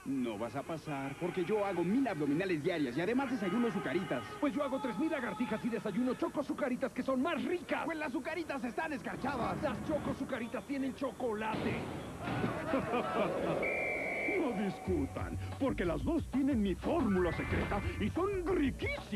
No vas a pasar, porque yo hago 1000 abdominales diarias y además desayuno sucaritas. Pues yo hago 3000 lagartijas y desayuno choco sucaritas que son más ricas. Pues las sucaritas están escarchadas. Las choco sucaritas tienen chocolate. No discutan, porque las dos tienen mi fórmula secreta y son riquísimas.